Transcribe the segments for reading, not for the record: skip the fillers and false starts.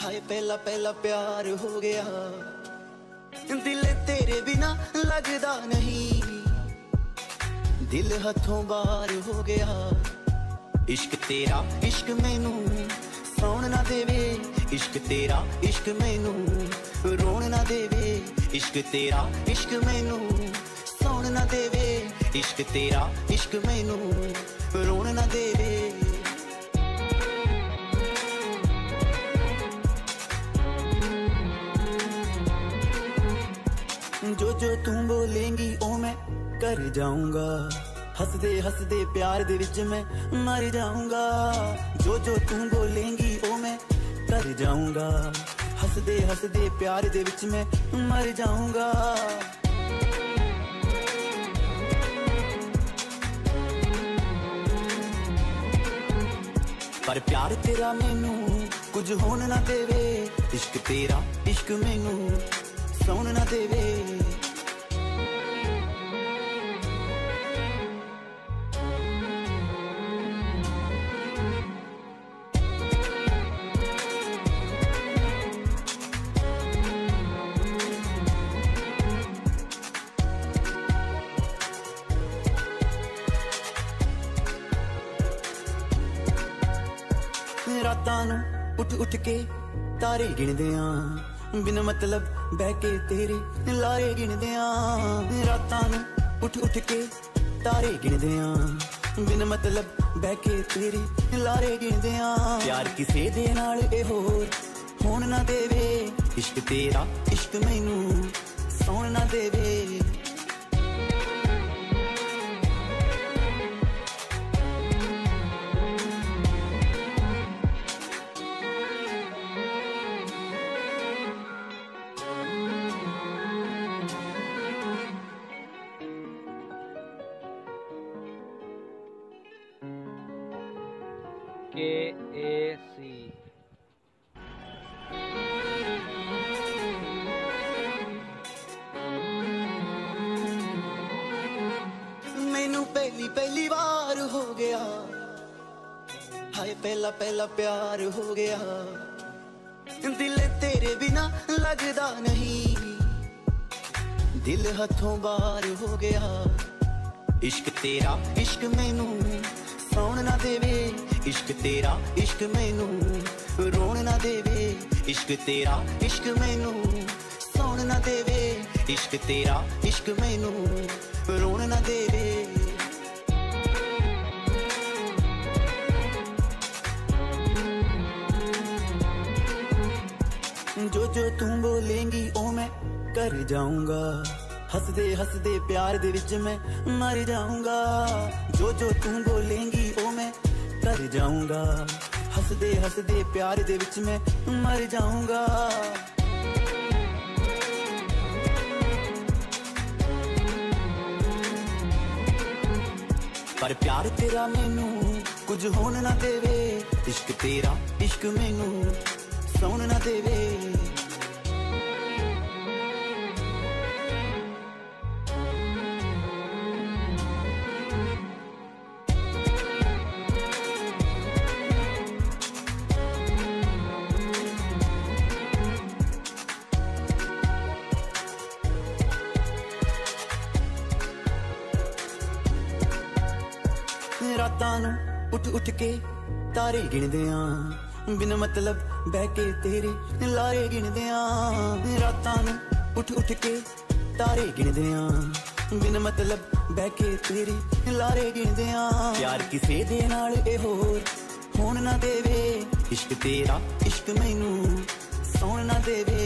हाय पहला पहला प्यार हो गया, दिल तेरे बिना लगदा नहीं, दिल हथों बाहर हो गया। इश्क तेरा इश्क मैनू सौण ना देवे, इश्क तेरा इश्क मैनू रोण ना देवे, इश्क तेरा इश्क मैनू सौण ना देवे, इश्क तेरा इश्क मैनू रोण ना देवे। जो जो तू बोलेंगी ओ मैं कर जाऊंगा, हसदे हसदे प्यार दे विच मैं मर जाऊंगा। जो जो तू बोलेंगी ओ मैं कर जाऊंगा, हसदे हसदे प्यार दे विच मैं मर जाऊंगा। पर प्यार तेरा मैनू कुछ होन ना देवे, इश्क तेरा इश्क मैनू सौण ना देवे। रातां नूं उठ उठ के तारे गिणदे आ, बिन मतलब बह के तेरे लारे गिणदे आ। रातां नूं उठ उठ के तारे गिणदे आ, बिन मतलब बह के तेरे लारे गिणदे आ। प्यार किसे दे नाल ए होर होण ना देवे, इश्क तेरा इश्क मैनू सौण ना देवे। KAC मैनू पहली पहली बार हो गया, हाय पहला पहला प्यार हो गया, दिल तेरे बिना लगदा नहीं, दिल हथों बाहर हो गया। इश्क तेरा इश्क मैनू सौण ना देवे, इश्क तेरा इश्क मैनू रोण ना देवे, इश्क तेरा इश्क मैनू सौण ना देवे, इश्क तेरा इश्क मैनू रोण ना देवे। जो जो तू बोलेंगी ओ मैं कर जाऊंगा, हसदे हसदे प्यार दे विच मैं मर जाऊंगा। जो जो तू बोलेंगी ओ मैं कर जाऊंगा, हसदे हसदे प्यार दे विच मैं मर जाऊंगा। पर प्यार तेरा मैनू कुछ होन ना देवे, इश्क तेरा इश्क मैनू सौण ना देवे। रातां नूं उठ उठ के तारे गिणदे आ, बिन मतलब बह के तेरे लारे गिणदे आ। रातां नूं उठ उठ के तारे गिणदे आ, बिन मतलब बह के तेरे लारे गिणदे आ। प्यार किसे दे नाल ए होर होण ना देवे, इश्क तेरा इश्क मैनू सौण ना देवे।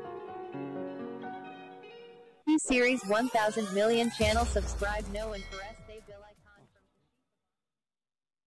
Series 1000 million channel subscribe no and forever.